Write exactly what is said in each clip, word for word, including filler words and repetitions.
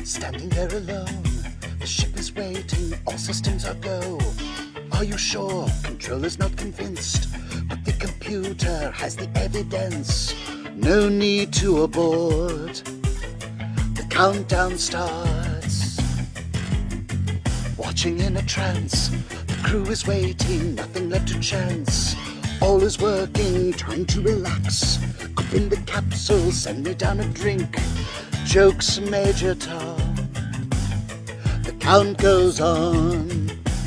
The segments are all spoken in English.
Standing there alone, the ship is waiting, all systems are go. Are you sure? Controller's not convinced, but the computer has the evidence. No need to abort. The countdown starts. Watching in a trance, the crew is waiting, nothing left to chance. All is working, trying to relax. Up in the capsule, send me down a drink. Jokes Major Tom. The count goes on.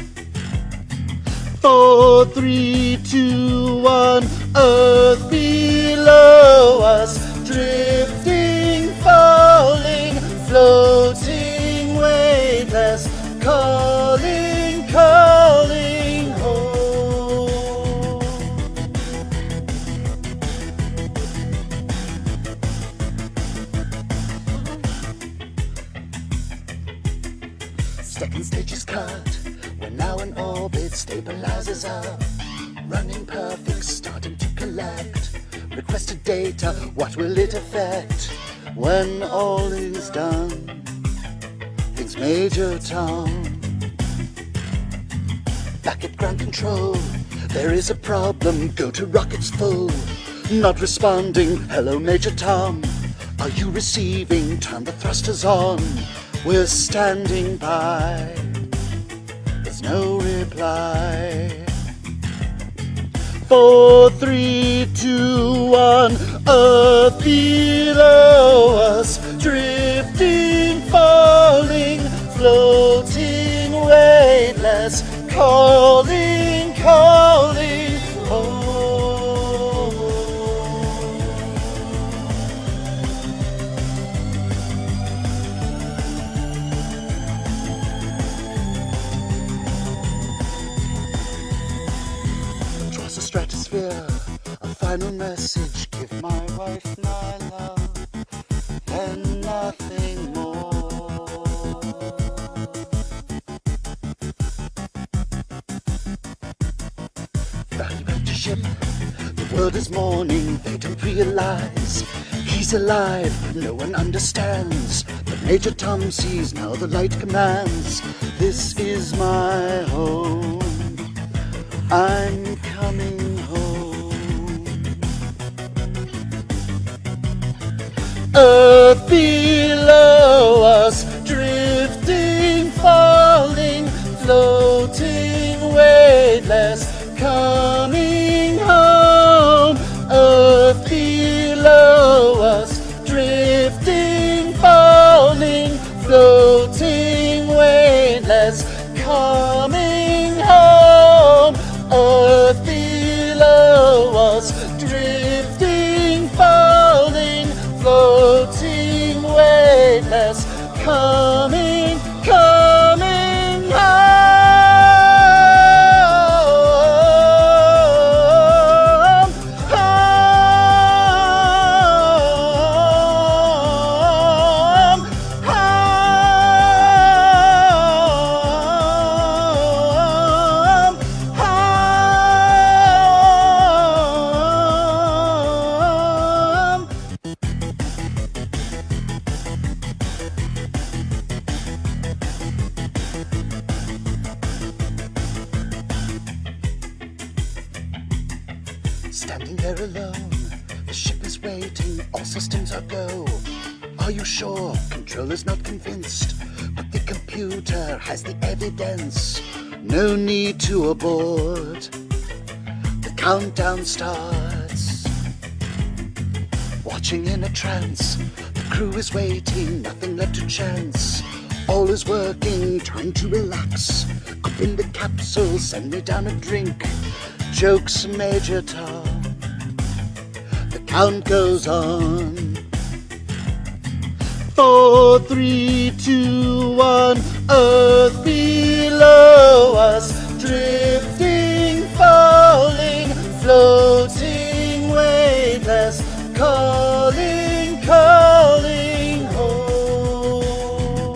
Four, three, two, one. Earth below us, drifting, falling, floating, weightless, calling, calling home. Second stage is cut. We're now in orbit, stabilizers up. Running perfect, starting to collect. Requested data, what will it affect? When all is done, thinks Major Tom. Back at ground control, there is a problem. Go to rockets full. Not responding, hello Major Tom. Are you receiving? Turn the thrusters on. We're standing by. There's no reply. Four, three, two, one. Earth below us, drifting, falling, floating, weightless, calling, calling home. Across the stratosphere, a final message. Give my wife my love, and nothing more. Valley back to ship, the world is mourning. They don't realize he's alive, no one understands. But Major Tom sees, now the light commands. This is my home, I'm coming home. Earth below us, drifting, falling, floating, weightless, coming home. Earth below us, drifting, falling, floating, weightless, coming home. Earth below us, drifting, falling, floating, weightless, coming, coming home. Standing there alone, the ship is waiting, all systems are go. Are you sure? Controller's not convinced, but the computer has the evidence. No need to abort. The countdown starts. Watching in a trance, the crew is waiting, nothing left to chance. All is working, trying to relax. Up in the capsule, send me down a drink. Jokes Major Tom. The count goes on. Four, three, two, one. Earth below us, drifting, falling, floating, weightless, calling, calling home.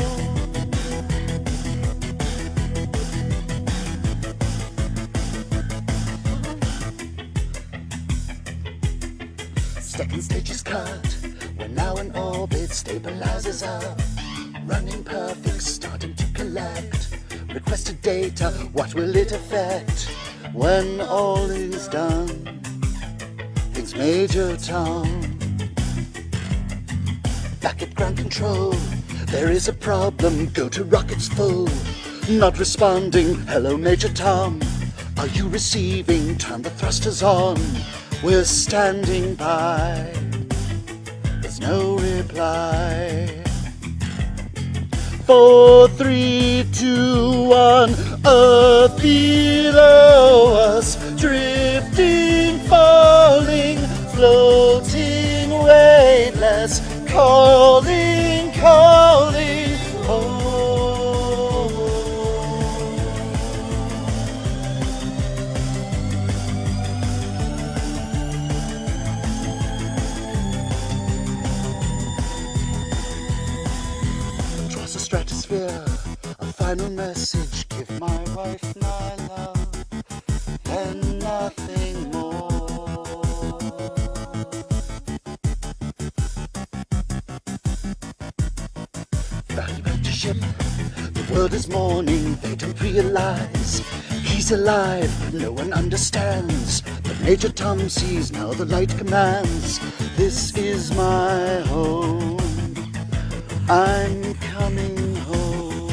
Second stage is cut. We're now in orbit, stabilizers up. running perfect, starting to collect requested data. What will it affect when all is done? Thinks Major Tom. Back at ground control, there is a problem. Go to rockets full. Not responding. Hello, Major Tom. Are you receiving? Turn the thrusters on. We're standing by. There's no reply. Four, three, two, one. Earth below us, drifting, falling, floating, weightless, calling, calling home. Across the stratosphere, a final message. Give my wife my love and nothing more. Value back to ship. The world is mourning. They don't realize he's alive. No one understands. But Major Tom sees now. The light commands. This is my home. I'm coming home.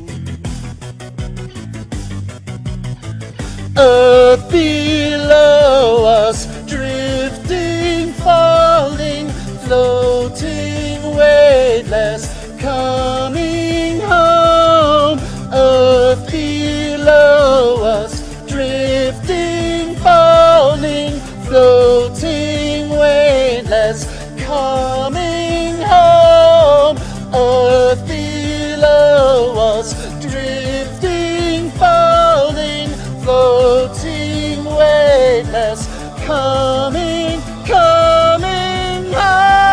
Earth below us, drifting, falling, floating, weightless, coming home. Earth below us, drifting, falling, floating, weightless, coming home. Earth below us, drifting, falling, floating, weightless, coming, coming home.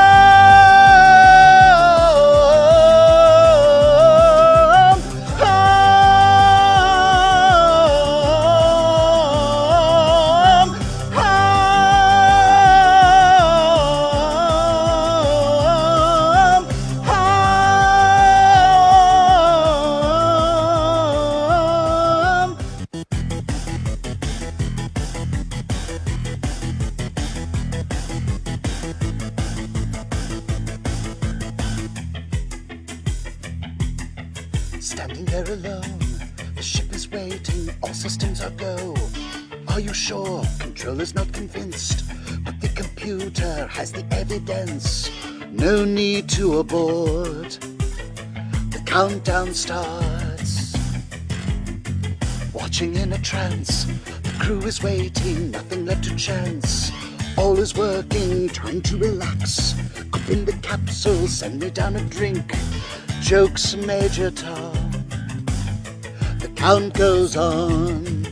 Standing there alone, the ship is waiting, all systems are go. Are you sure? Controller's not convinced, but the computer has the evidence. No need to abort. The countdown starts. Watching in a trance, the crew is waiting, nothing left to chance. All is working, time to relax. Cup in the capsule, send me down a drink. Jokes, Major Tom. The count goes on.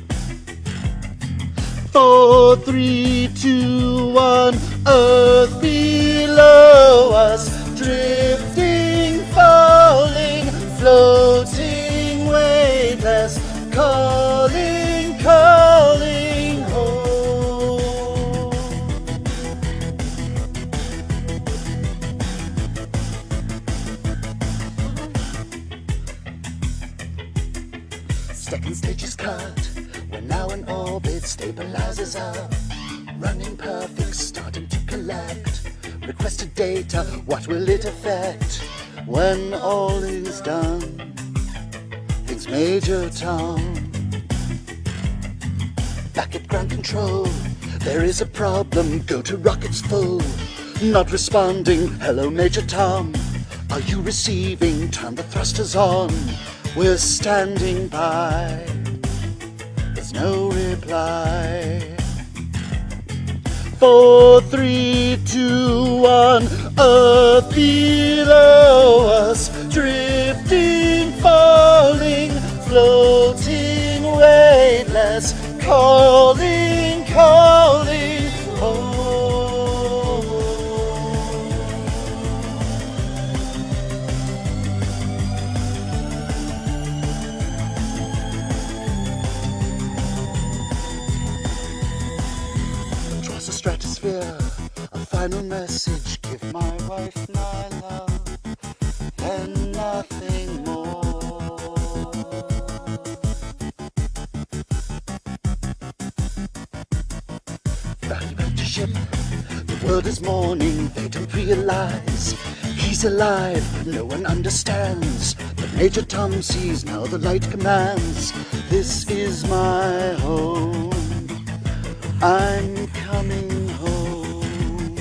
Four, three, two, one. Earth below us, drifting, falling, floating, weightless, calling, calling home. Second stage is cut. We're now in orbit, stabilizers up. Running perfect, starting to collect requested data. What will it affect when all is done? Thinks Major Tom. Back at ground control, there is a problem. Go to rockets full. Not responding. Hello, Major Tom. Are you receiving? Turn the thrusters on. We're standing by. There's no reply. Four, three, two, one. Earth below us, drifting, falling, floating, weightless, calling, calling home. Across the stratosphere, a final message. Give my wife my love and nothing world is mourning, they don't realize he's alive, no one understands. But Major Tom sees now the light commands. This is my home, I'm coming home.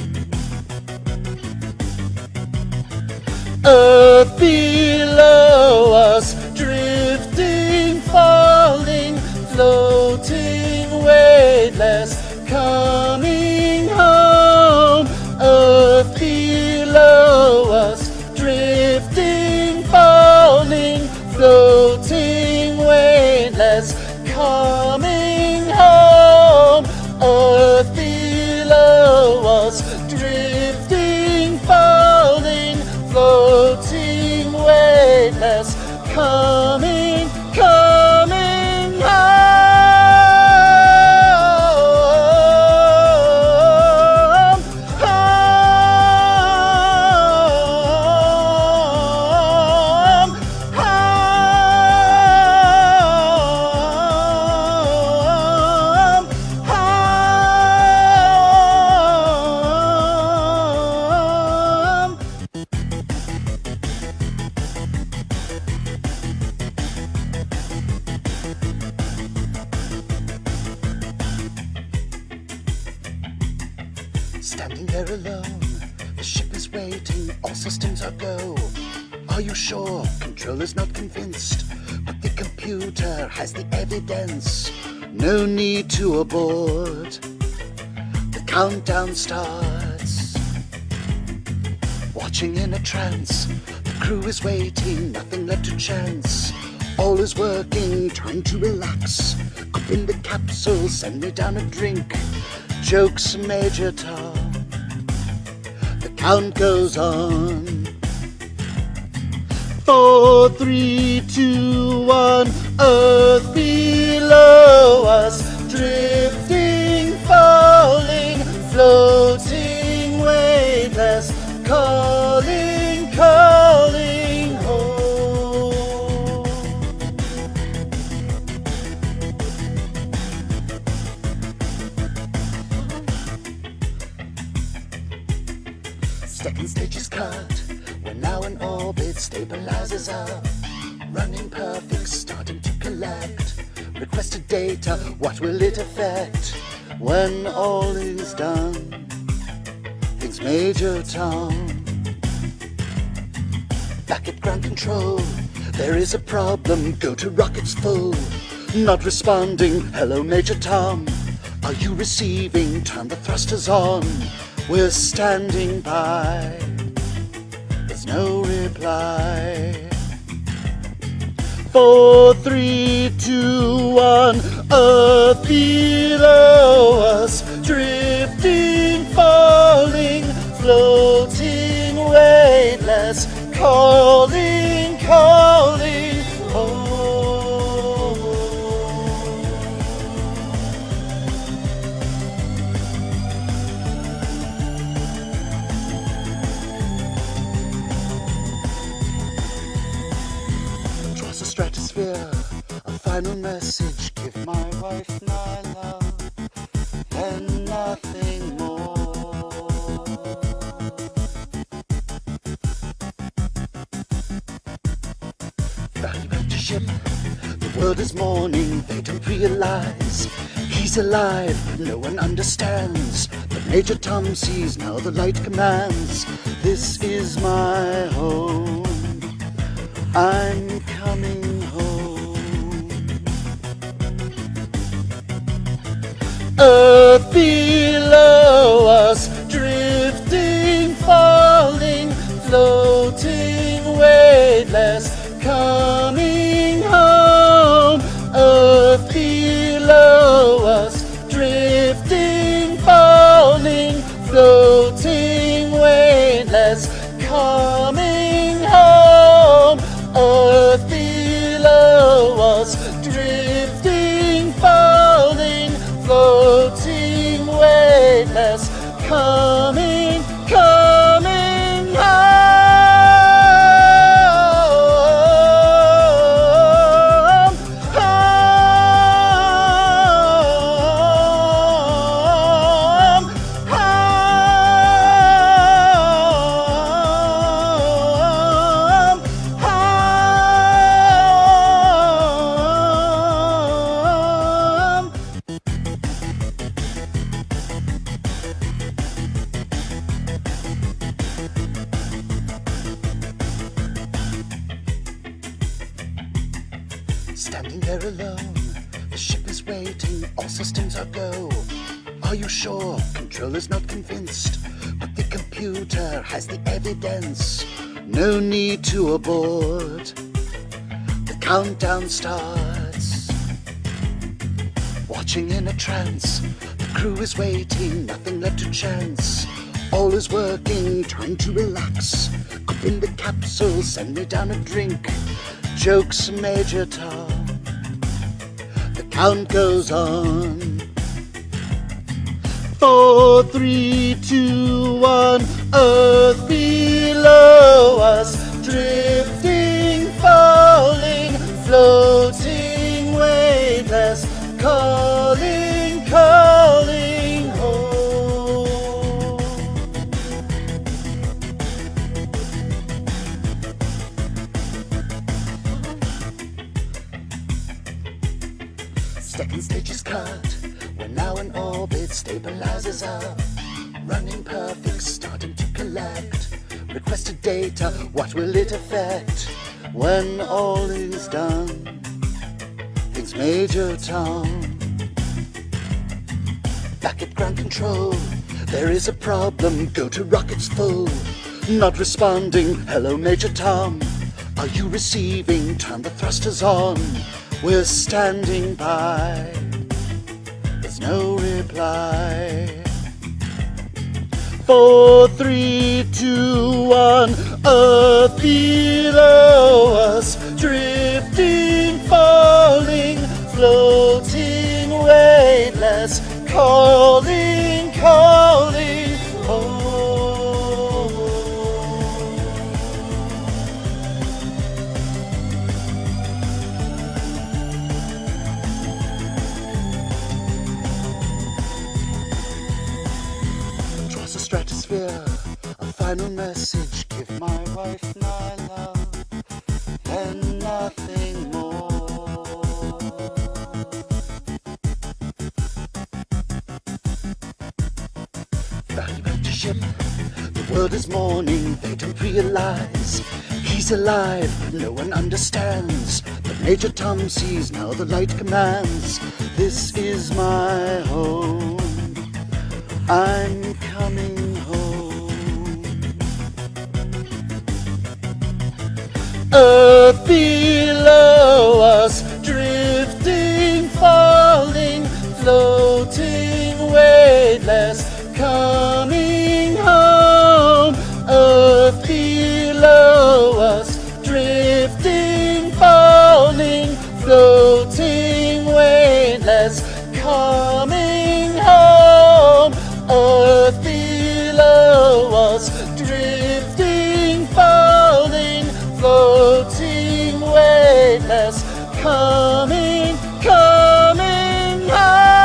Earth below us, drifting, falling, floating, weightless, coming home. Earth below us, drifting, falling, floating, weightless, coming home. Earth below us, drifting, falling, floating, weightless, coming, coming home. Standing there alone, the ship is waiting, all systems are go. Are you sure? Controller's not convinced, but the computer has the evidence. No need to abort. The countdown starts. Watching in a trance, the crew is waiting, nothing left to chance. All is working, time to relax. Cup in the capsule, send me down a drink. Jokes, Major Tom. The count goes on. Four, three, two, one. Earth below us, drifting, falling, floating, weightless, calling, calling home. Second stage is cut. We're now in orbit, stabilizers up. Running perfect, starting to collect. Requested data, what will it affect? When all is done, thinks Major Tom. Back at ground control, there is a problem. Go to rockets full. Not responding, hello Major Tom. Are you receiving? Turn the thrusters on. We're standing by. There's no reply. Four, three, two, one. Earth below us, drifting, falling, floating, weightless, calling, calling home. Across the stratosphere, a final message. Give my wife my love and nothing more. Value back to ship. The world is mourning, they don't realize he's alive, no one understands. But Major Tom sees now the light commands. This is my home, I'm coming home. Earth below us, drifting, falling, floating, weightless, coming home. Earth below us, drifting, falling, floating, weightless, coming home. Earth below us, drifting, falling, floating, weightless, coming, coming home. Home, home, home. Standing there alone, the ship is waiting, all systems are go. Are you sure? Controller's not convinced, but the computer has the evidence. No need to abort. The countdown starts. Watching in a trance, the crew is waiting, nothing left to chance. All is working, trying to relax. Cup in the capsule, send me down a drink. Jokes Major Tom. The count goes on. Four, three, two, one. Earth below us, drifting, falling, floating, weightless, calling, calling home. Second stage is cut. We're now in orbit, stabilizers up. Running perfect, starting to collect. Requested data, what will it affect? When all is done, thinks Major Tom. Back at ground control, there is a problem. Go to rockets full. Not responding, hello Major Tom. Are you receiving? Turn the thrusters on. We're standing by. There's no reply. Four, three, two, one. Earth below us, drifting, falling, floating, weightless, calling, calling home. Across the stratosphere, a final message. Give my wife my love and nothing more. Valley back to ship, the world is mourning. They don't realize he's alive, no one understands. But Major Tom sees, now the light commands. This is my home, I'm coming home. Earth below us, drifting, falling, floating, weightless, coming home. Earth below us, drifting, falling, floating, weightless, coming home. Earth below us, drifting, falling, floating, weightless, coming, coming home.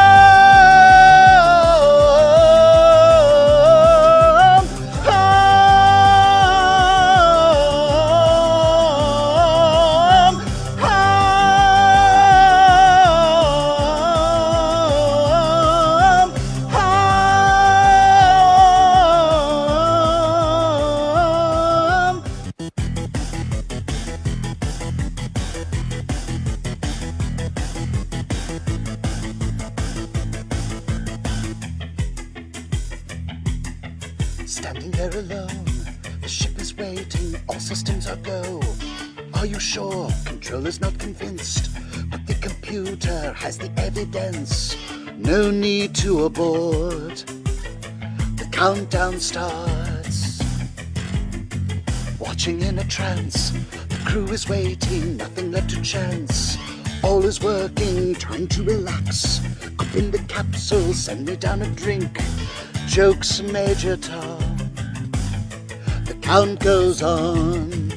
Standing there alone, the ship is waiting, all systems are go. Are you sure? Controller's not convinced, but the computer has the evidence. No need to abort. The countdown starts. Watching in a trance, the crew is waiting, nothing left to chance. All is working, trying to relax. Cup in the capsule, send me down a drink. Jokes Major Tom. The count goes on.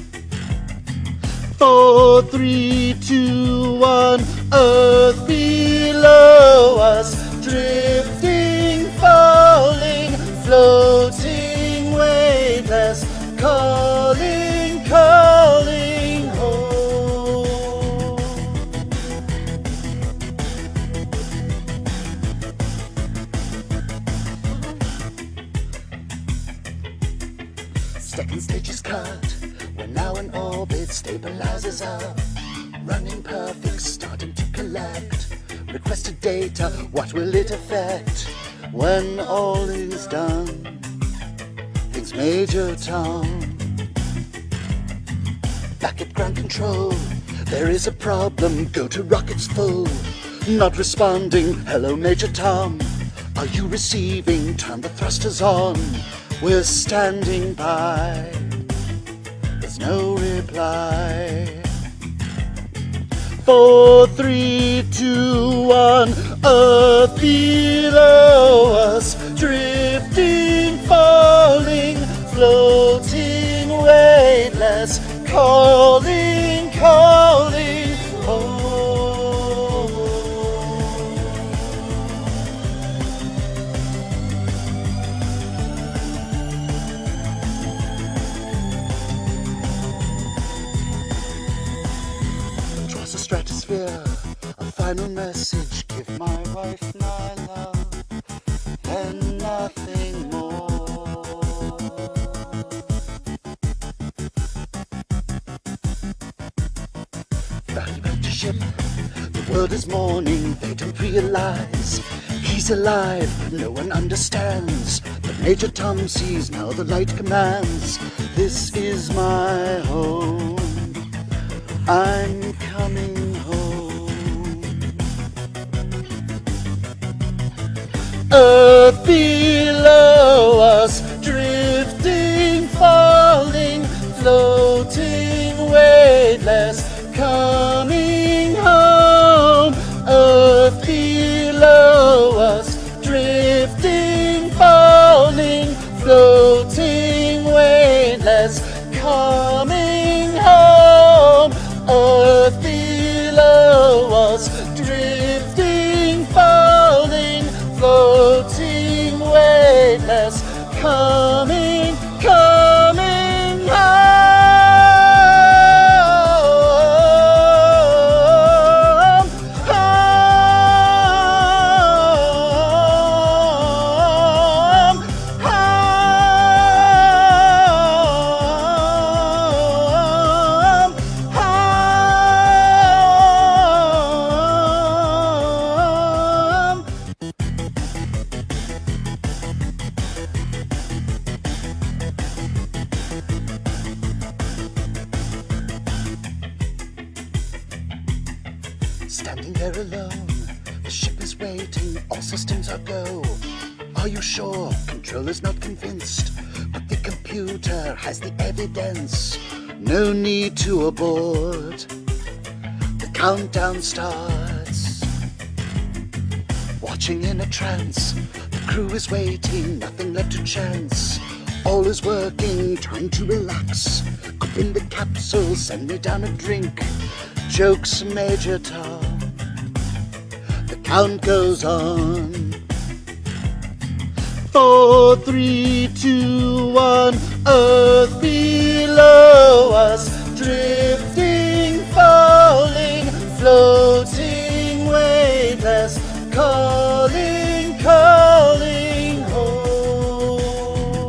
Four, three, two, one. Earth below us, drifting, falling, floating, weightless, calling, calling home. Second stage is cut. We're now in orbit, stabilizers up. Running perfect, starting to collect requested data. What will it affect when all is done? Things Major Tom. Back at ground control, there is a problem. Go to rockets full. Not responding. Hello, Major Tom. Are you receiving? Turn the thrusters on. We're standing by. There's no reply. Four, three, two, one. Earth below us, drifting, falling, floating, weightless, calling, calling home. Across the stratosphere, a final message. Give my wife my love and nothing more. Back to ship, the world is mourning. They don't realize he's alive. No one understands, but Major Tom sees now. The light commands. This is my home. I'm coming home. Earth below us, drifting, falling, floating, weightless, coming home. Earth below us, drifting, falling, floating, weightless, coming home. Earth below us, drifting, falling, floating, weightless, coming, coming home. Standing there alone, the ship is waiting, all systems are go. Are you sure? Controller's not convinced, but the computer has the evidence. No need to abort. The countdown starts. Watching in a trance, the crew is waiting, nothing left to chance. All is working, trying to relax. Up in the capsule, send me down a drink. Jokes, Major Tom. The count goes on. Four, three, two, one. Earth below us, drifting, falling, floating, weightless, calling, calling home.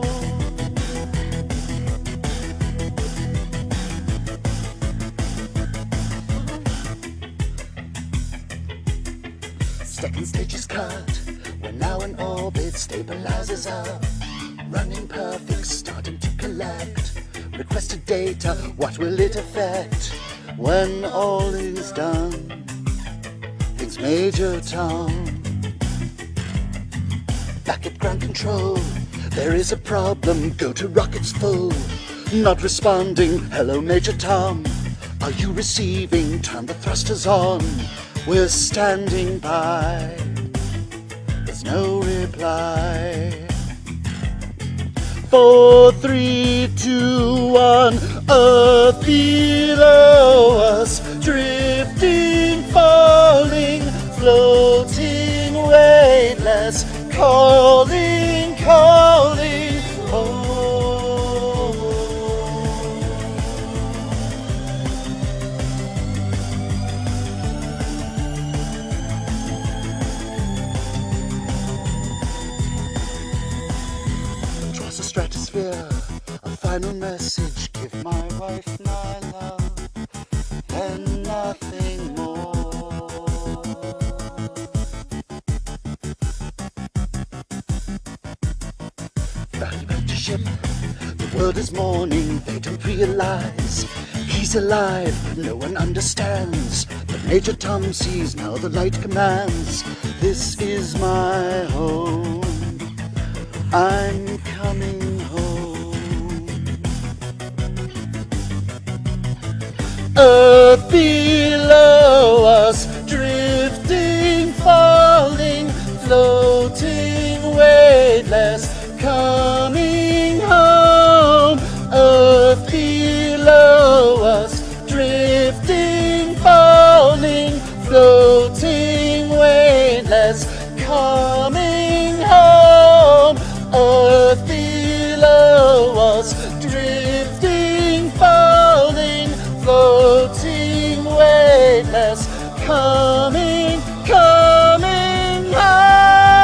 Second stage is cut. We're now in orbit, stabilizers up. Running perfect, starting to collect requested data. What will it affect when all is done? Things Major Tom. Back at ground control, there is a problem. Go to rockets full. Not responding. Hello, Major Tom. Are you receiving? Turn the thrusters on. We're standing by. There's no reply. Four, three, two, one. Earth below us, drifting, falling, floating, weightless, calling, calling home. Across the stratosphere, a final message. Give my wife my love and nothing is mourning, they don't realize he's alive, no one understands. But Major Tom sees now the light commands. This is my home, I'm coming home. Earth below us, drifting, falling, floating, weightless, coming home. Earth below us, drifting, falling, floating, weightless, coming home. Earth below us, drifting, falling, floating, weightless, coming, coming home.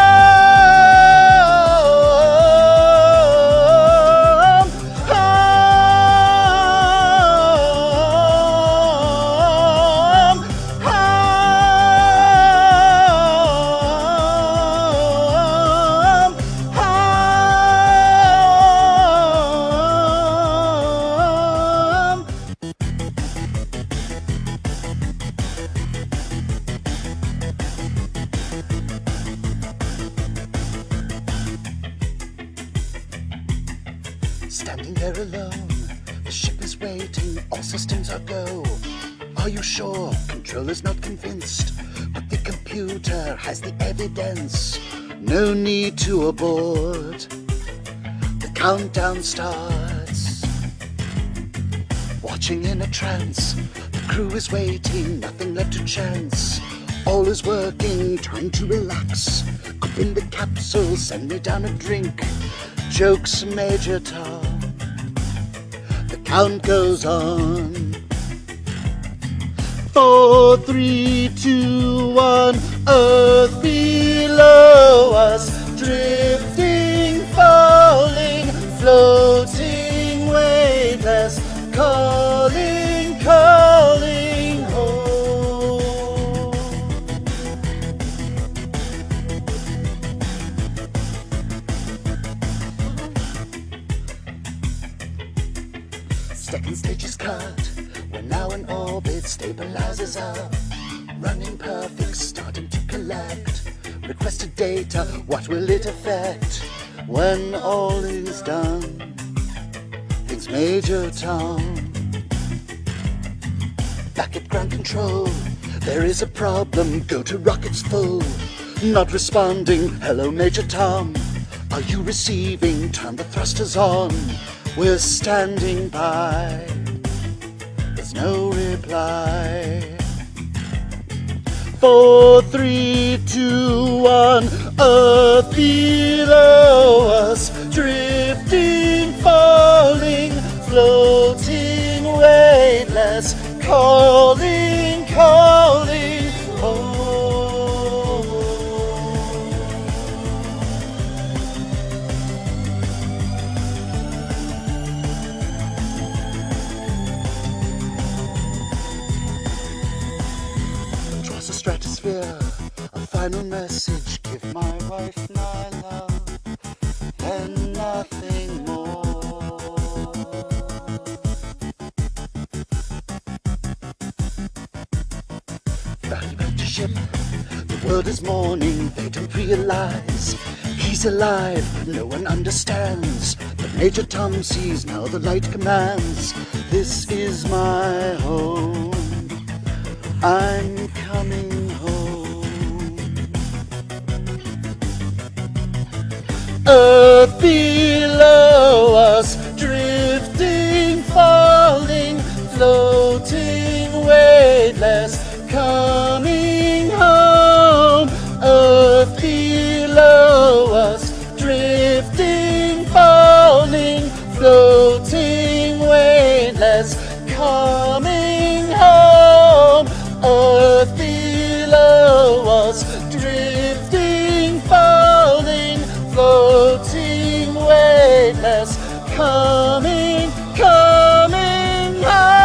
Standing there alone, the ship is waiting, all systems are go. Are you sure? Controller's not convinced, but the computer has the evidence. No need to abort. The countdown starts. Watching in a trance, the crew is waiting, nothing left to chance. All is working, time to relax. Cup in the capsule, send me down a drink. Jokes, Major Tom. The count goes on. Four, three, two, one. Earth below us, drifting, falling, floating, weightless, calling, calling home. Second stage is cut, we're now in orbit, stabilizers up, running perfect, starting to collect requested data. What will it affect when all is done? Thinks Major Tom. Back at ground control, there is a problem, go to rockets full. Not responding, hello Major Tom. Are you receiving? Turn the thrusters on. We're standing by. There's no reply. Four, three, two, one. Earth below us, drifting, falling, floating, weightless, calling, calling home. Across the stratosphere, a final message. Give my wife my love and nothing more. Back back to ship, the world is mourning, they don't realize he's alive, no one understands. But Major Tom sees now the light commands. This is my home, I'm coming home. Earth below us, drifting, falling, floating, weightless, coming home. Earth below us, drifting, falling, floating, weightless, coming home. Earth below us, drifting, falling, floating, weightless, coming, coming home.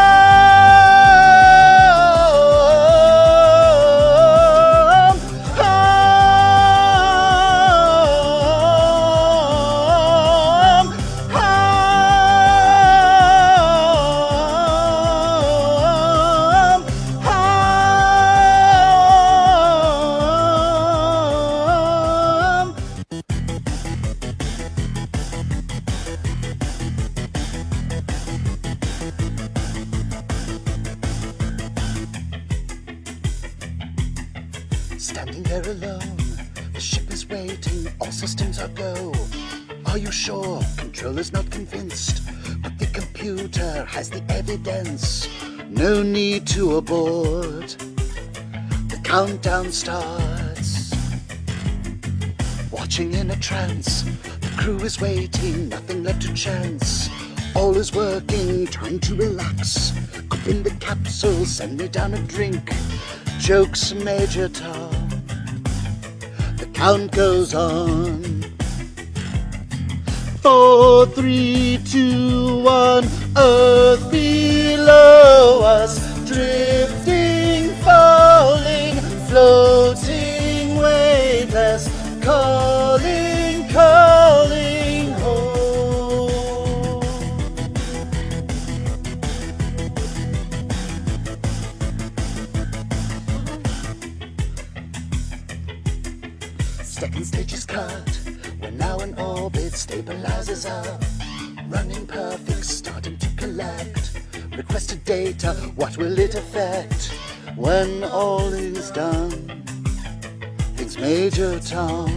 Home, home, home. Standing there alone, the ship is waiting, all systems are go. Are you sure? Controller's not convinced, but the computer has the evidence. No need to abort. The countdown starts. Watching in a trance, the crew is waiting, nothing left to chance. All is working, time to relax. Cup in the capsule, send me down a drink. Jokes, Major Tom. The count goes on. Four, three, two, one. Earth below us, drifting, falling, floating, weightless, calling, calling home. Second stage is cut. We're now in orbit, stabilizers up. Running perfect, starting to collect. Requested data, what will it affect? When all is done, thinks Major Tom.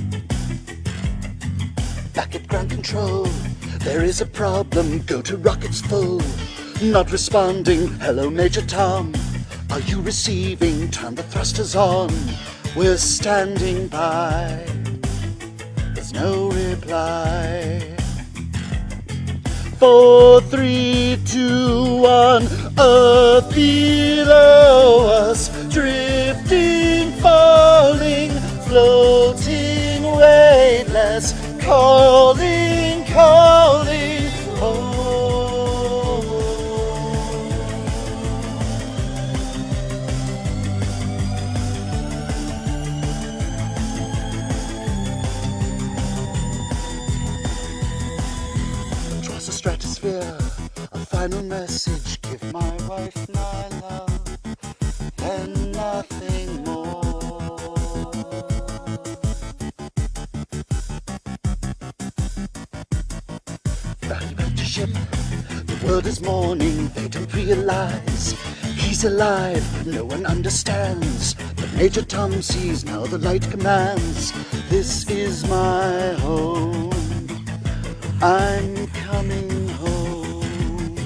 Back at ground control, there is a problem. Go to rockets full. Not responding, hello Major Tom. Are you receiving? Turn the thrusters on. We're standing by. There's no reply. Four, three, two, one. Earth below us, drifting, falling, floating, weightless, calling, calling home. Across the stratosphere, a final message. Give my wife my love and nothing more. Value back to ship. The world is mourning. They don't realize he's alive. No one understands. But Major Tom sees now the light commands. This is my home. I'm coming home.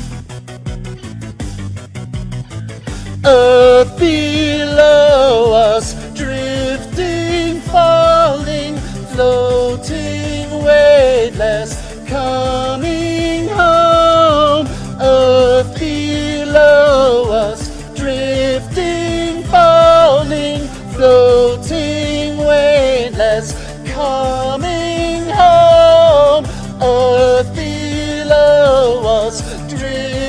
Earth below us, drifting, falling, floating, weightless, coming home. Earth below us, drifting, falling, floating, weightless, coming home. Earth below us, drifting.